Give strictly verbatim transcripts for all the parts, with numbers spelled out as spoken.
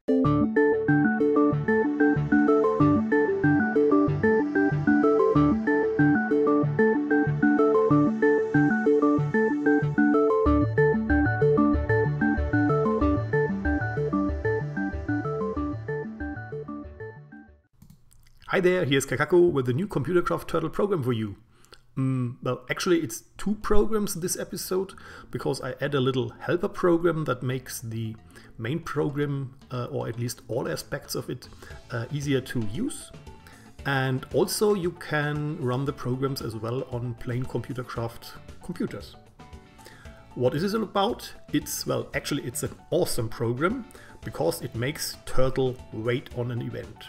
Hi there, here's Kakaku with the new Computercraft Turtle program for you. Mm, well, actually it's two programs this episode, because I add a little helper program that makes the main program, uh, or at least all aspects of it, uh, easier to use. And also you can run the programs as well on plain Computercraft computers. What is it about? It's, well, actually it's an awesome program, because it makes Turtle wait on an event.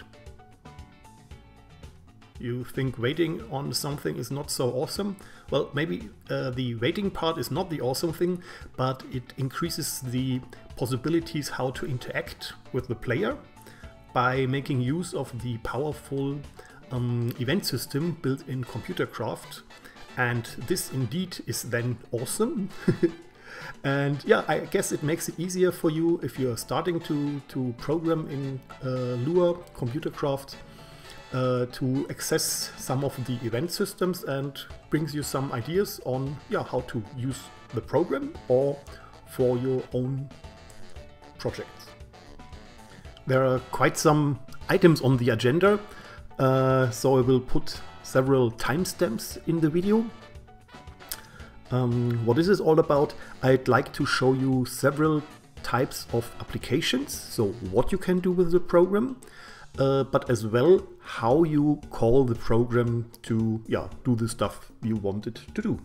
You think waiting on something is not so awesome? Well, maybe uh, the waiting part is not the awesome thing, but it increases the possibilities how to interact with the player by making use of the powerful um, event system built in Computercraft. And this indeed is then awesome. And yeah, I guess it makes it easier for you if you're starting to, to program in uh, Lua Computercraft. Uh, to access some of the event systems, and brings you some ideas on yeah, how to use the program or for your own projects. There are quite some items on the agenda, uh, so I will put several timestamps in the video. Um, what this is all about, I'd like to show you several types of applications, so what you can do with the program. Uh, but as well how you call the program to yeah, do the stuff you want it to do.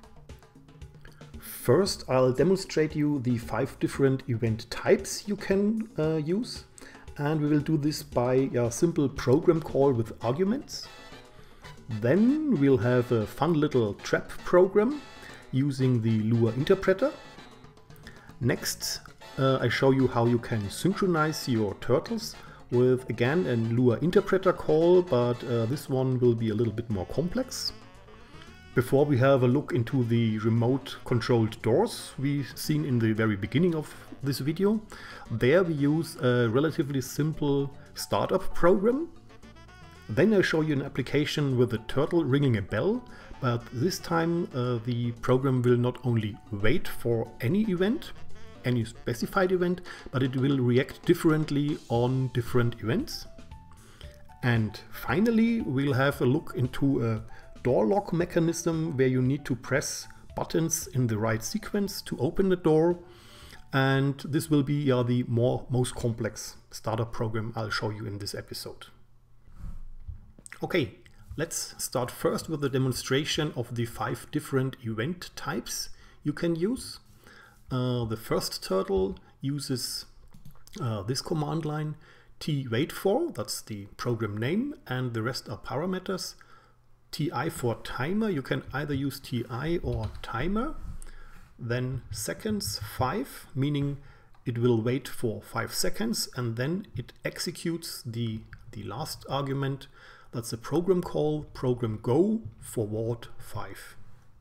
First, I'll demonstrate you the five different event types you can uh, use, and we will do this by a yeah, simple program call with arguments. Then we'll have a fun little trap program using the Lua interpreter. Next, uh, I show you how you can synchronize your turtles with again a Lua interpreter call, but uh, this one will be a little bit more complex. Before we have a look into the remote controlled doors we've seen in the very beginning of this video, there we use a relatively simple startup program. Then I show you an application with a turtle ringing a bell, but this time uh, the program will not only wait for any event, any specified event, but it will react differently on different events. And finally, we'll have a look into a door lock mechanism where you need to press buttons in the right sequence to open the door. And this will be uh, the more most complex startup program I'll show you in this episode. Okay, let's start first with the demonstration of the five different event types you can use. Uh, the first turtle uses uh, this command line, twaitFor, that's the program name, and the rest are parameters. Ti for timer, you can either use Ti or timer. Then seconds, five, meaning it will wait for five seconds, and then it executes the, the last argument. That's a program call, program go, forward five.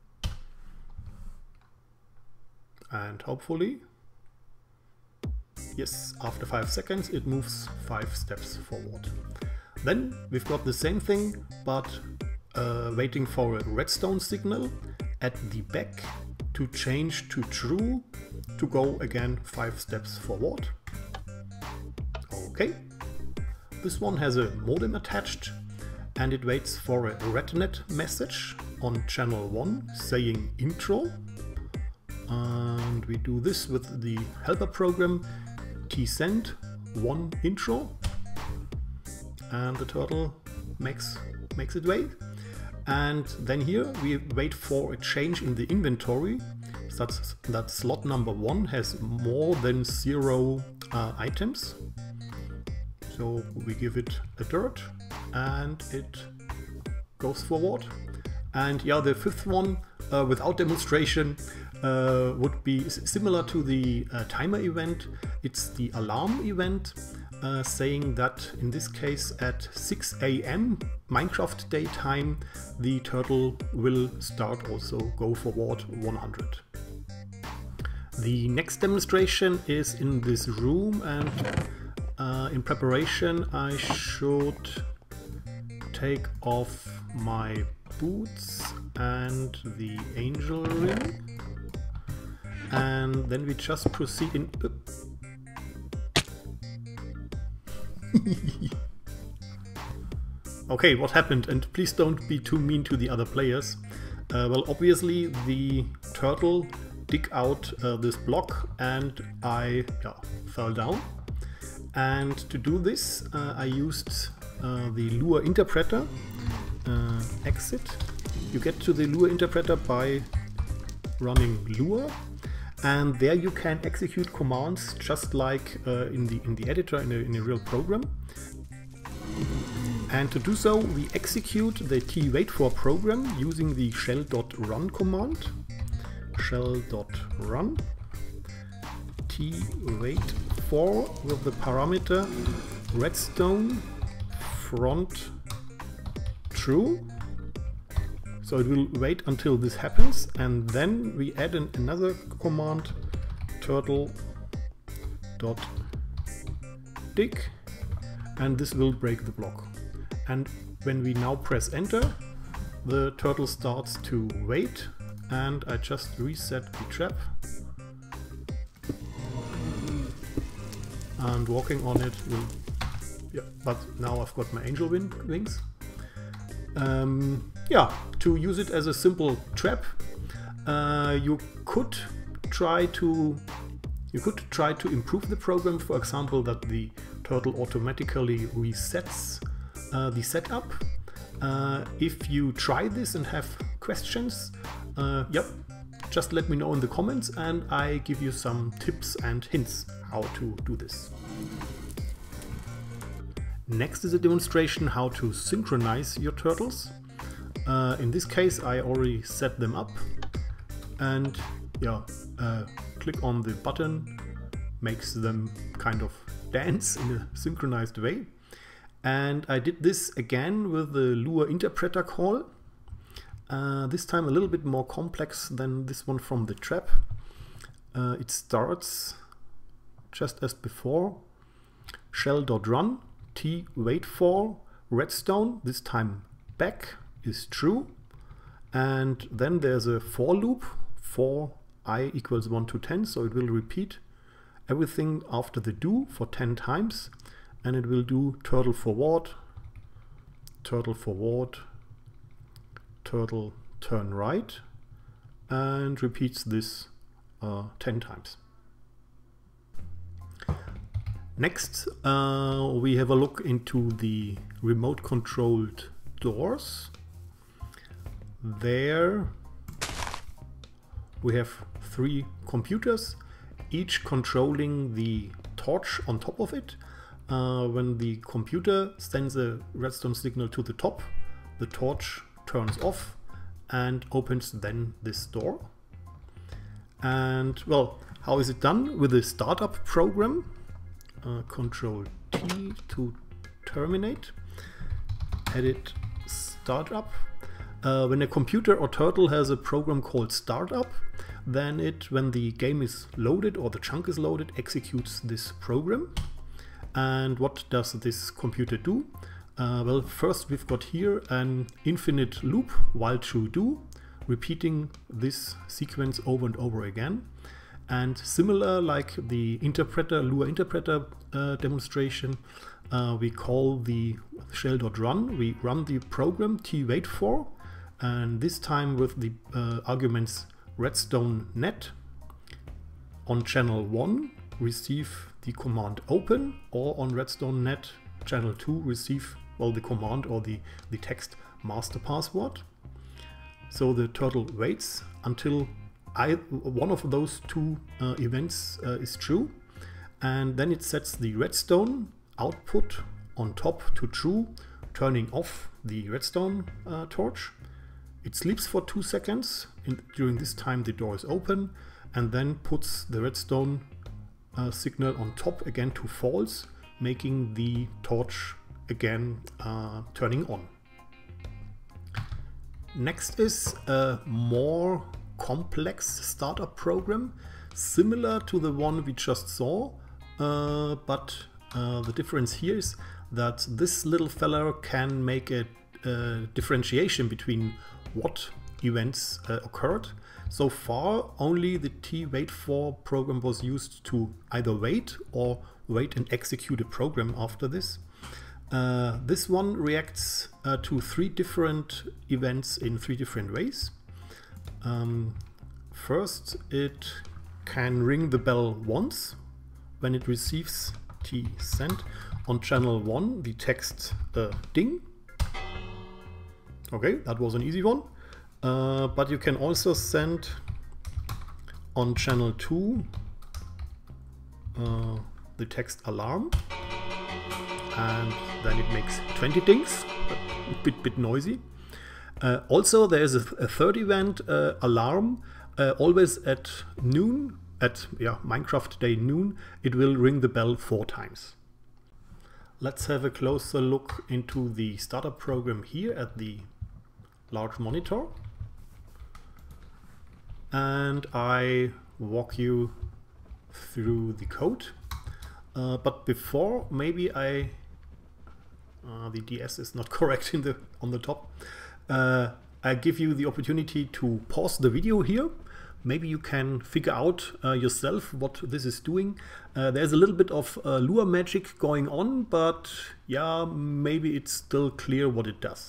And hopefully, yes, after five seconds it moves five steps forward. Then we've got the same thing, but uh, waiting for a redstone signal at the back to change to true, to go again five steps forward. Okay, this one has a modem attached, and it waits for a RedNet message on channel one saying intro. And we do this with the helper program tsend one intro, and the turtle makes makes it wait. And then here we wait for a change in the inventory, such that slot number one has more than zero uh, items. So we give it a dirt and it goes forward. And yeah, the fifth one uh, without demonstration uh, would be similar to the uh, timer event. It's the alarm event, uh, saying that in this case at six A M Minecraft daytime the turtle will start also go forward one hundred. The next demonstration is in this room, and uh, in preparation I should take off my boots and the angel ring, and then we just proceed in... Okay, what happened? And please don't be too mean to the other players. Uh, well, obviously the turtle dig out uh, this block and I yeah, fell down. And to do this uh, I used uh, the Lua interpreter uh, exit. You get to the Lua interpreter by running Lua, and there you can execute commands just like uh, in the in the editor in a, in a real program. And to do so, we execute the twaitFor program using the shell.run command. Shell.run twaitFor with the parameter redstone front true. So it will wait until this happens, and then we add an, another command, turtle dot dig, and this will break the block. And when we now press enter, the turtle starts to wait, and I just reset the trap. And walking on it will... Yeah, but now I've got my angel wing, wings. Um, yeah, to use it as a simple trap, uh, you could try to you could try to improve the program. For example, that the turtle automatically resets uh, the setup. Uh, if you try this and have questions, uh, yep, just let me know in the comments, and I give you some tips and hints how to do this. Next is a demonstration how to synchronize your turtles. Uh, in this case I already set them up, and yeah, uh, click on the button, makes them kind of dance in a synchronized way. And I did this again with the Lua interpreter call. Uh, this time a little bit more complex than this one from the trap. Uh, it starts just as before, shell.run twaitFor redstone, this time back is true, and then there's a for loop for I equals one to ten, so it will repeat everything after the do for ten times, and it will do turtle forward, turtle forward, turtle turn right, and repeats this uh, ten times. Next, uh, we have a look into the remote controlled doors. There we have three computers, each controlling the torch on top of it. Uh, when the computer sends a redstone signal to the top, the torch turns off and opens then this door. And well, how is it done? With the startup program. Uh, Control T to terminate, edit startup. Uh, when a computer or turtle has a program called startup, then it, when the game is loaded or the chunk is loaded, executes this program. And what does this computer do? Uh, well, first we've got here an infinite loop while true do, repeating this sequence over and over again. And similar like the interpreter, Lua interpreter uh, demonstration, uh, we call the shell.run, we run the program twaitFor, and this time with the uh, arguments redstone net on channel one, receive the command open, or on redstone net channel two, receive, well, the command or the, the text master password. So the turtle waits until I, one of those two uh, events uh, is true, and then it sets the redstone output on top to true, turning off the redstone uh, torch. It sleeps for two seconds. In, during this time the door is open, and then puts the redstone uh, signal on top again to false, making the torch again uh, turning on. Next is a more complex startup program, similar to the one we just saw, uh, but Uh, the difference here is that this little fella can make a, a differentiation between what events uh, occurred. So far, only the twait for program was used to either wait or wait and execute a program after this. Uh, this one reacts uh, to three different events in three different ways. Um, first, it can ring the bell once when it receives tsend on channel one, the text uh, ding. Okay, that was an easy one. Uh, but you can also send on channel two uh, the text alarm, and then it makes twenty dings, a bit, bit noisy. Uh, also, there is a, a third event, uh, alarm, uh, always at noon, at yeah, Minecraft day noon, it will ring the bell four times. Let's have a closer look into the startup program here at the large monitor. And I walk you through the code. Uh, but before, maybe I, uh, the D S is not correct in the on the top. Uh, I give you the opportunity to pause the video here. Maybe you can figure out uh, yourself what this is doing. Uh, there's a little bit of uh, Lua magic going on, but yeah, maybe it's still clear what it does.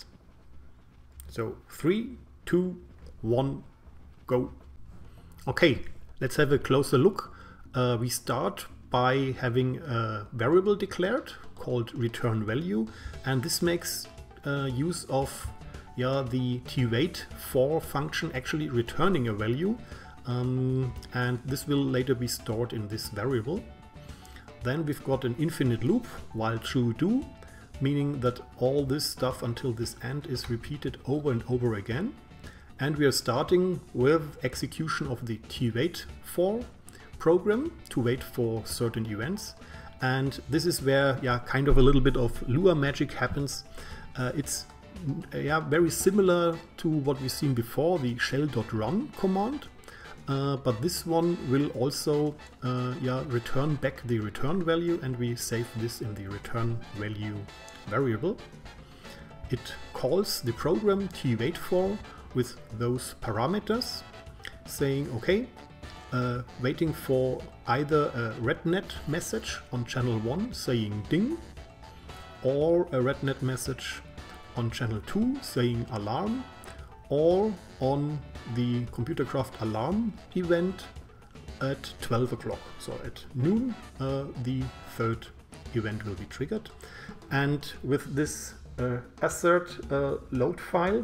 So three, two, one, go. Okay, let's have a closer look. Uh, we start by having a variable declared called return value, and this makes uh, use of yeah, the twait for function actually returning a value, um, and this will later be stored in this variable. Then we've got an infinite loop while true do, meaning that all this stuff until this end is repeated over and over again. And we are starting with execution of the twait for program to wait for certain events. And this is where yeah, kind of a little bit of Lua magic happens. Uh, it's yeah, very similar to what we've seen before, the shell.run command. Uh, but this one will also uh, yeah, return back the return value, and we save this in the return value variable. It calls the program twait for with those parameters, saying okay, uh, waiting for either a rednet message on channel one saying ding, or a rednet message on channel two saying alarm, or on the Computercraft alarm event at twelve o'clock. So at noon, uh, the third event will be triggered. And with this uh, assert uh, load file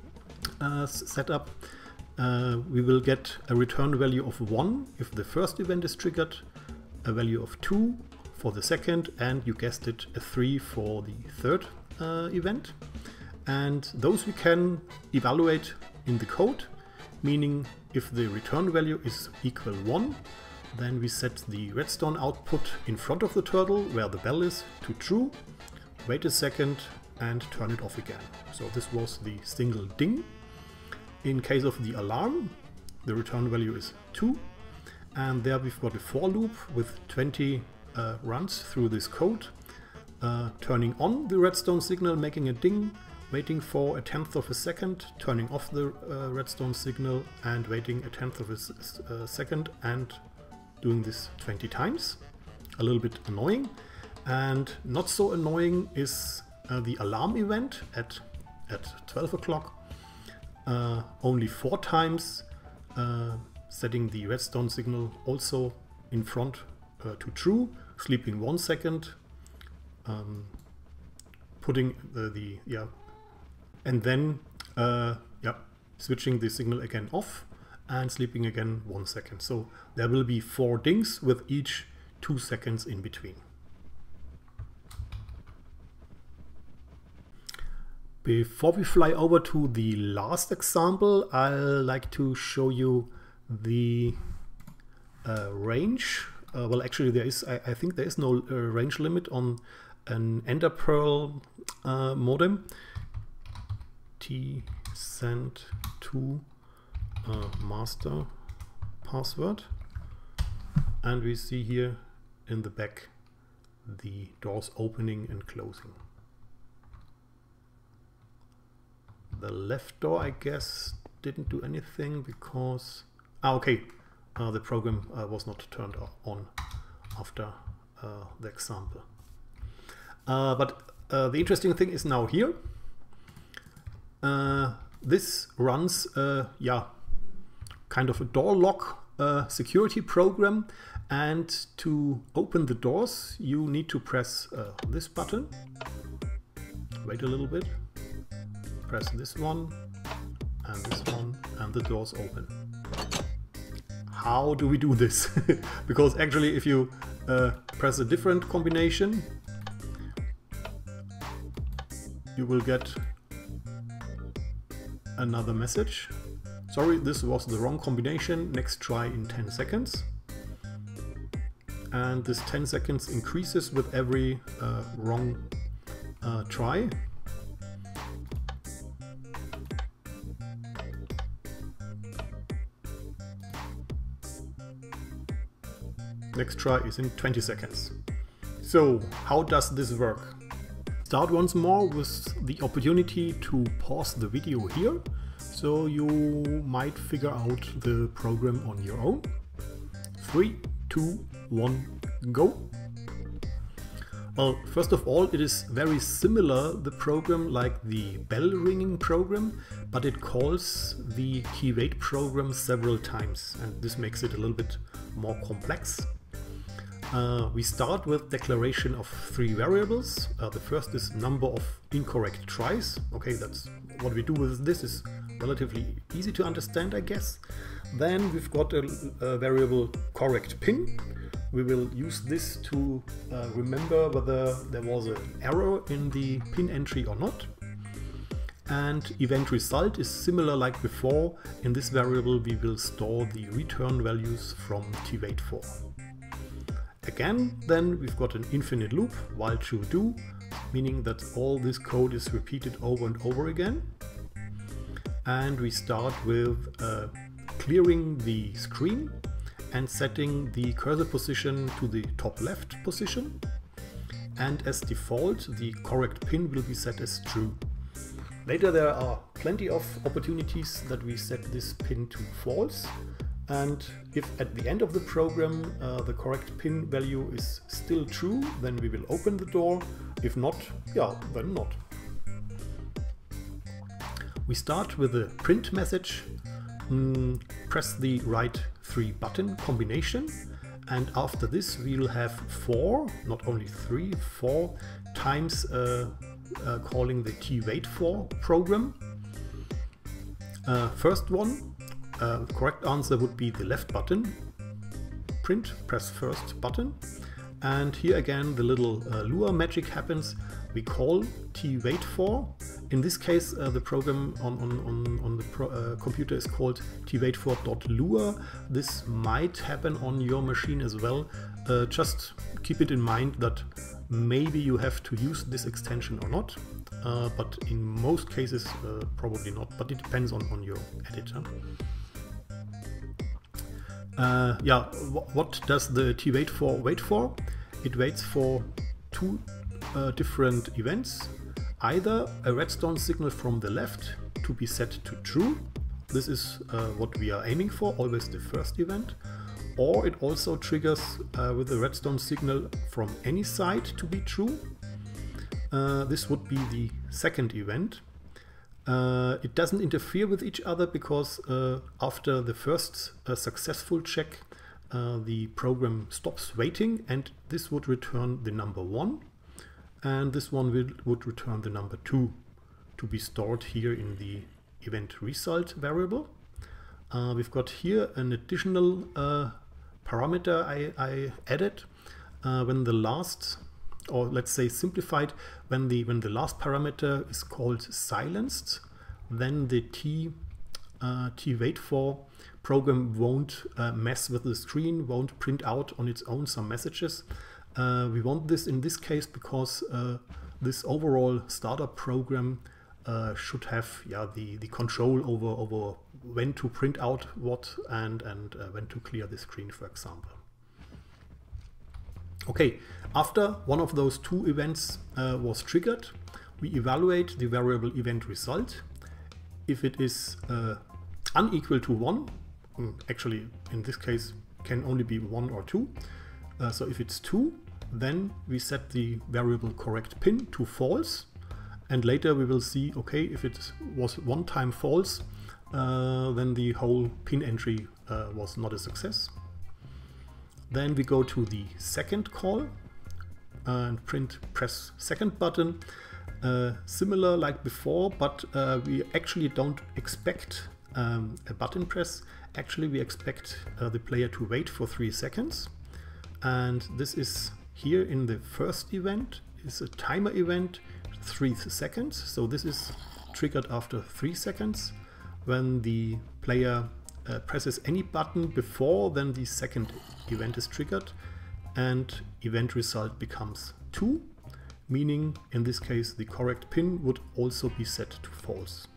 uh, set up, uh, we will get a return value of one if the first event is triggered, a value of two for the second, and you guessed it, a three for the third uh, event. And those we can evaluate in the code, meaning if the return value is equal one, then we set the redstone output in front of the turtle where the bell is to true, wait a second and turn it off again. So this was the single ding. In case of the alarm, the return value is two, and there we've got a for loop with twenty uh, runs through this code, uh, turning on the redstone signal, making a ding, waiting for a tenth of a second, turning off the uh, redstone signal and waiting a tenth of a uh, second, and doing this twenty times. A little bit annoying. And not so annoying is uh, the alarm event at, at twelve o'clock. Uh, only four times, uh, setting the redstone signal also in front uh, to true, sleeping one second, um, putting the, the yeah, and then uh, yeah, switching the signal again off and sleeping again one second. So there will be four dings with each two seconds in between. Before we fly over to the last example, I'd like to show you the uh, range. Uh, well, actually, there is. I, I think there is no uh, range limit on an Ender Pearl uh, modem. Tsend to uh, master password, and we see here in the back the doors opening and closing. The left door, I guess, didn't do anything because ah, okay, uh, the program uh, was not turned on after uh, the example. Uh, but uh, the interesting thing is now here. Uh, this runs, uh, yeah, kind of a door lock uh, security program, and to open the doors you need to press uh, this button. Wait a little bit. Press this one and this one, and the doors open. How do we do this? Because actually if you uh, press a different combination, you will get another message. Sorry, this was the wrong combination. Next try in ten seconds. And this ten seconds increases with every uh, wrong uh, try. Next try is in twenty seconds. So how does this work? Start once more with the opportunity to pause the video here, so you might figure out the program on your own. Three, two, one, go. Well, first of all, it is very similar, the program, like the bell ringing program, but it calls the key wait program several times, and this makes it a little bit more complex. Uh, we start with declaration of three variables. Uh, the first is number of incorrect tries. Okay, that's what we do with this is relatively easy to understand, I guess. Then we've got a, a variable correct pin. We will use this to uh, remember whether there was an error in the pin entry or not. And event result is similar like before. In this variable we will store the return values from T wait for. Again, then we've got an infinite loop, while true do, meaning that all this code is repeated over and over again. And we start with uh, clearing the screen and setting the cursor position to the top left position. And as default, the correct pin will be set as true. Later there are plenty of opportunities that we set this pin to false. And if at the end of the program uh, the correct pin value is still true, then we will open the door. If not, yeah, then not. We start with a print message. Mm, press the right three button combination, and after this we will have four, not only three, four times uh, uh, calling the T wait for program. Uh, first one. Uh, correct answer would be the left button. Print, press first button. And here again the little uh, Lua magic happens. We call T wait for. In this case uh, the program on, on, on, on the pro, uh, computer is called T wait for dot lua. This might happen on your machine as well. Uh, just keep it in mind that maybe you have to use this extension or not. Uh, but in most cases uh, probably not, but it depends on, on your editor. Uh, yeah, what does the T wait for wait for? It waits for two uh, different events. Either a redstone signal from the left to be set to true. This is uh, what we are aiming for, always the first event. Or it also triggers uh, with a redstone signal from any side to be true. Uh, this would be the second event. Uh, it doesn't interfere with each other because uh, after the first uh, successful check, uh, the program stops waiting, and this would return the number one, and this one will, would return the number two to be stored here in the event result variable. Uh, we've got here an additional uh, parameter I, I added uh, when the last, or let's say simplified, when the when the last parameter is called silenced, then the T uh, T wait for program won't uh, mess with the screen, won't print out on its own some messages. Uh, we want this in this case because uh, this overall startup program uh, should have yeah the the control over over when to print out what and and uh, when to clear the screen, for example. Okay, after one of those two events uh, was triggered, we evaluate the variable event result. If it is uh, unequal to one, actually in this case can only be one or two, uh, so if it's two, then we set the variable correct pin to false, and later we will see, okay, if it was one time false, uh, then the whole pin entry uh, was not a success. Then we go to the second call and print press second button. Uh, similar like before, but uh, we actually don't expect um, a button press. Actually, we expect uh, the player to wait for three seconds. And this is here in the first event, is a timer event, three seconds. So this is triggered after three seconds. When the player uh, presses any button before, then the second event is triggered and event result becomes two. Meaning, in this case, the correct pin would also be set to false.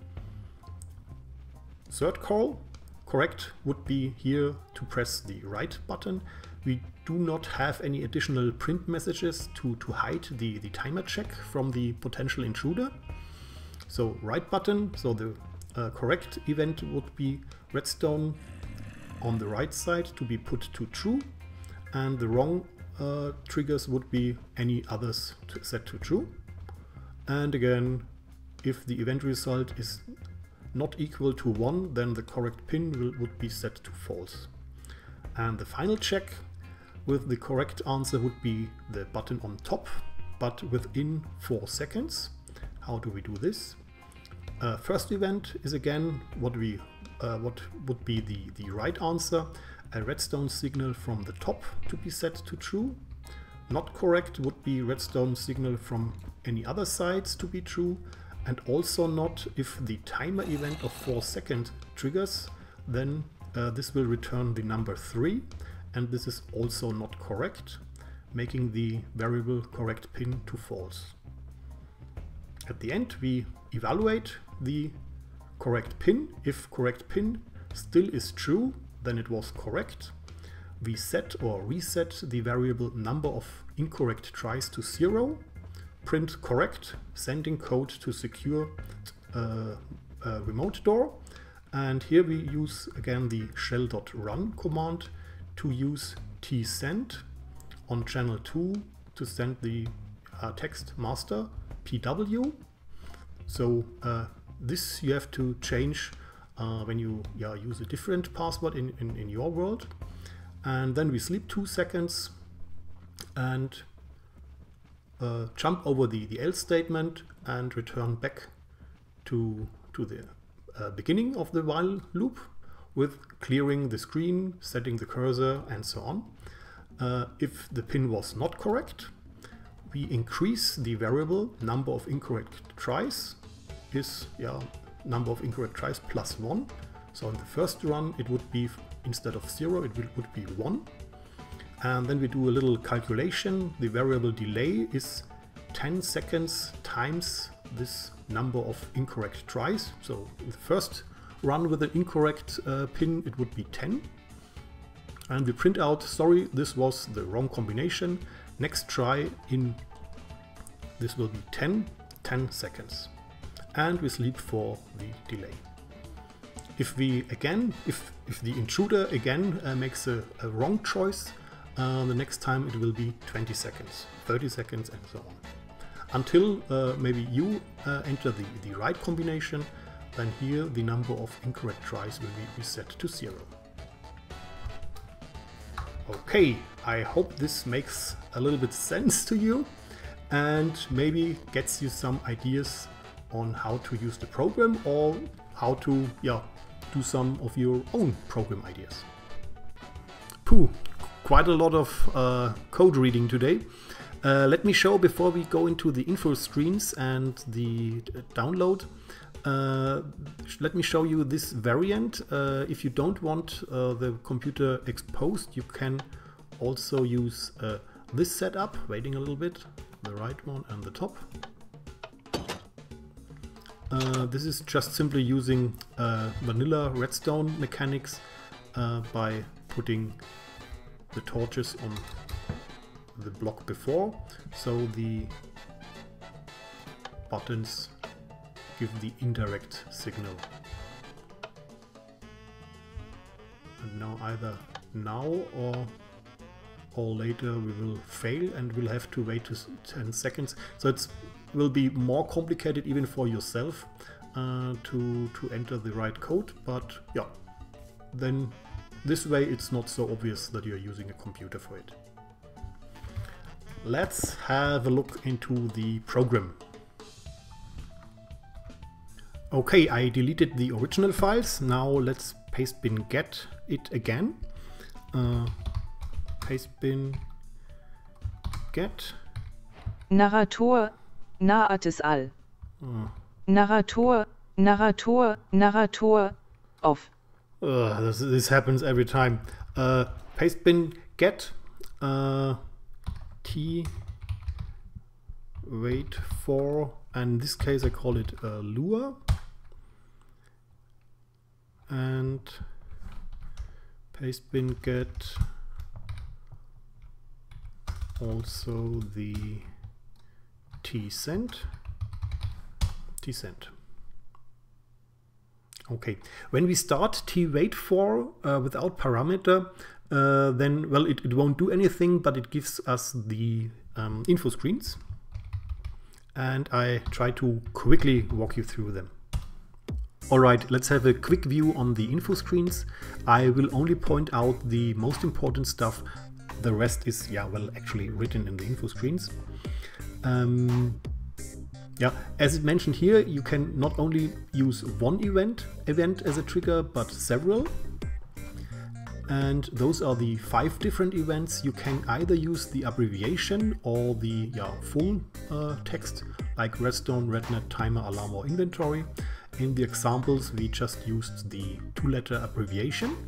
Third call, correct would be here to press the right button. We do not have any additional print messages to, to hide the, the timer check from the potential intruder. So right button, so the uh, correct event would be redstone on the right side to be put to true, and the wrong Uh, triggers would be any others to set to true. And again, if the event result is not equal to one, then the correct pin will, would be set to false. And the final check with the correct answer would be the button on top, but within four seconds. How do we do this? Uh, first event is again what we uh, what would be the, the right answer. A redstone signal from the top to be set to true. Not correct would be redstone signal from any other sides to be true, and also not if the timer event of four seconds triggers, then uh, this will return the number three, and this is also not correct, making the variable correct pin to false. At the end we evaluate the correct pin. If correct pin still is true, then it was correct. We set or reset the variable number of incorrect tries to zero. Print correct, sending code to secure uh, a remote door. And here we use again the shell.run command to use tsend on channel two to send the uh, text master P W. So uh, this you have to change Uh, when you yeah, use a different password in, in, in your world. And then we sleep two seconds and uh, jump over the, the else statement and return back to, to the uh, beginning of the while loop with clearing the screen, setting the cursor and so on. Uh, if the pin was not correct, we increase the variable number of incorrect tries is yeah, number of incorrect tries plus one. So in the first run it would be, instead of zero, it would be one. And then we do a little calculation. The variable delay is ten seconds times this number of incorrect tries. So the first run with an incorrect uh, pin, it would be ten. And we print out, sorry, this was the wrong combination. Next try in, this will be ten, ten seconds. And we sleep for the delay. If we again, if, if the intruder again uh, makes a, a wrong choice, uh, the next time it will be twenty seconds, thirty seconds and so on. Until uh, maybe you uh, enter the, the right combination, then here the number of incorrect tries will be reset to zero. Okay, I hope this makes a little bit sense to you and maybe gets you some ideas on how to use the program or how to yeah, do some of your own program ideas. Pooh, quite a lot of uh, code reading today. Uh, let me show, before we go into the info screens and the download, uh, let me show you this variant. Uh, if you don't want uh, the computer exposed, you can also use uh, this setup, waiting a little bit, the right one and the top. Uh, this is just simply using uh, vanilla redstone mechanics uh, by putting the torches on the block before, so the buttons give the indirect signal. And now either now or or later we will fail and we'll have to wait ten seconds. So it will be more complicated even for yourself uh, to, to enter the right code, but yeah, then this way it's not so obvious that you're using a computer for it. Let's have a look into the program. Okay, I deleted the original files. Now let's pastebin get it again. Uh, pastebin get Narrator Naates all. uh, Narrator Narrator Narrator off. uh, this, this happens every time. Uh, pastebin get uh, t wait for, and in this case I call it uh, Lua, and pastebin get also the tsend tsend. Okay, when we start twait for uh, without parameter, uh, then well it, it won't do anything, but it gives us the um, info screens, and I try to quickly walk you through them. Alright, let's have a quick view on the info screens. I will only point out the most important stuff. The rest is, yeah, well, actually written in the info screens. Um, yeah, as mentioned here, you can not only use one event, event as a trigger, but several. And those are the five different events. You can either use the abbreviation or the yeah, full uh, text, like redstone, rednet, timer, alarm, or inventory. In the examples, we just used the two-letter abbreviation.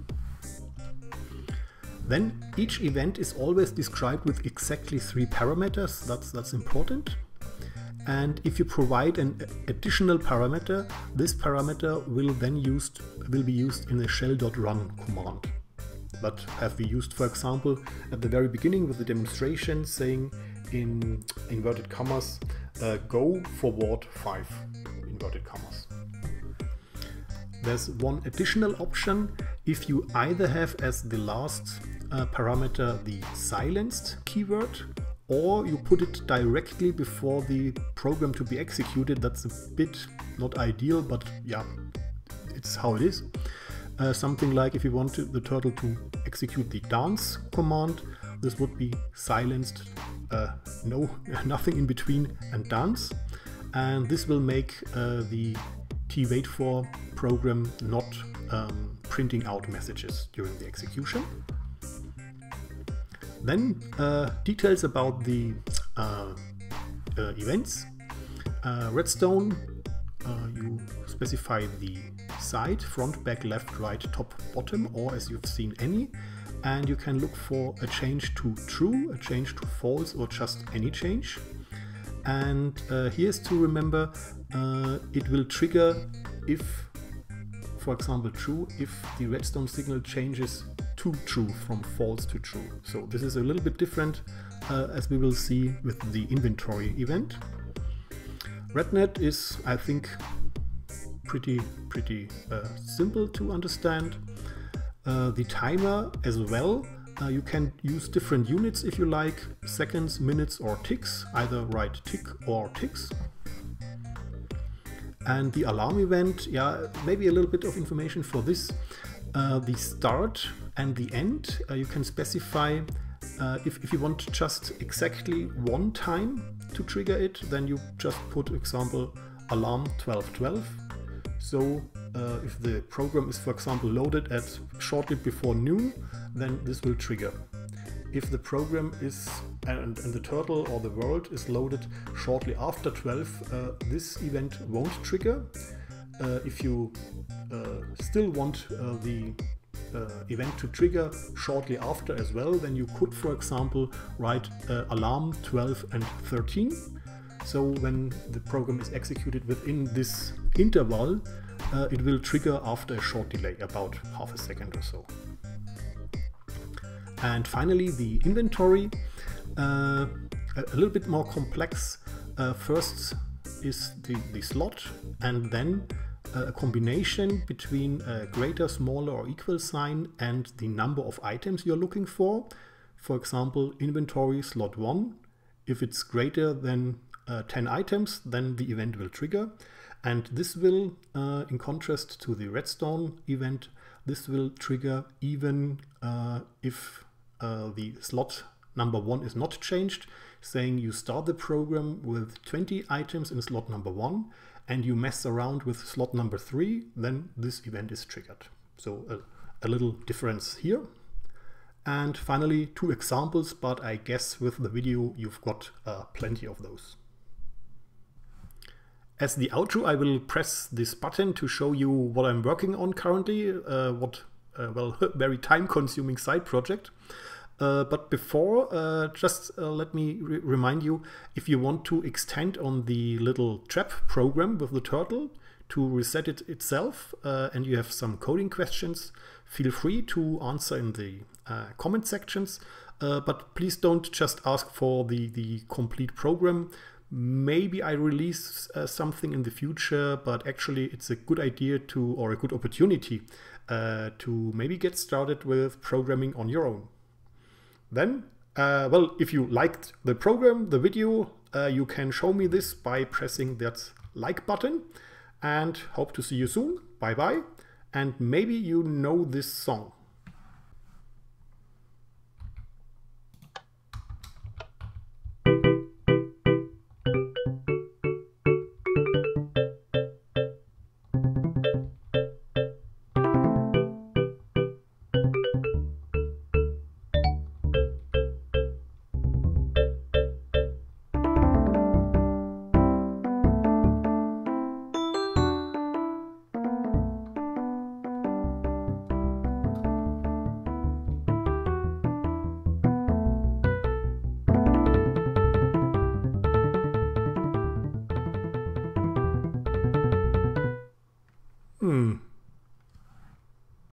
Then each event is always described with exactly three parameters. That's, that's important. And if you provide an additional parameter, this parameter will then used, will be used in the shell.run command. That have we used, for example, at the very beginning with the demonstration, saying in inverted commas, uh, go forward five, inverted commas. There's one additional option. If you either have as the last uh, parameter the silenced keyword, or you put it directly before the program to be executed. That's a bit not ideal, but yeah, it's how it is. Uh, something like if you want to, the turtle to execute the dance command, this would be silenced, uh, no, nothing in between, and dance. And this will make uh, the twait for program not um, printing out messages during the execution. Then uh, details about the uh, uh, events. Uh, redstone, uh, you specify the side, front, back, left, right, top, bottom, or as you've seen any, and you can look for a change to true, a change to false, or just any change. And uh, here's to remember, uh, it will trigger if, for example, true, if the redstone signal changes to true from false to true. So this is a little bit different, uh, as we will see with the inventory event. Rednet is, I think, pretty pretty uh, simple to understand. Uh, the timer as well. Uh, you can use different units if you like, seconds, minutes, or ticks. Either write tick or ticks. And the alarm event, yeah, maybe a little bit of information for this. Uh, the start and the end, uh, you can specify uh, if, if you want just exactly one time to trigger it, then you just put example alarm twelve twelve. So uh, if the program is, for example, loaded at shortly before noon, then this will trigger. If the program is and, and the turtle or the world is loaded shortly after twelve, uh, this event won't trigger. Uh, if you uh, still want uh, the uh, event to trigger shortly after as well, then you could, for example, write uh, alarm twelve and thirteen. So when the program is executed within this interval, uh, it will trigger after a short delay, about half a second or so. And finally, the inventory. uh, a, a little bit more complex. Uh, first is the, the slot, and then a combination between a greater, smaller or equal sign and the number of items you're looking for. For example, inventory slot one. If it's greater than uh, ten items, then the event will trigger. And this will, uh, in contrast to the redstone event, this will trigger even uh, if uh, the slot number one is not changed, saying you start the program with twenty items in slot number one and you mess around with slot number three, then this event is triggered. So a, a little difference here. And finally, two examples, but I guess with the video you've got uh, plenty of those. As the outro, I will press this button to show you what I'm working on currently, uh, what, uh, well, very time-consuming side project. Uh, but before, uh, just uh, let me re remind you, if you want to extend on the little trap program with the turtle to reset it itself, uh, and you have some coding questions, feel free to answer in the uh, comment sections. Uh, but please don't just ask for the, the complete program. Maybe I release uh, something in the future, but actually it's a good idea to, or a good opportunity uh, to maybe get started with programming on your own. Then, uh, well, if you liked the program, the video, uh, you can show me this by pressing that like button, and hope to see you soon. Bye bye. And maybe you know this song.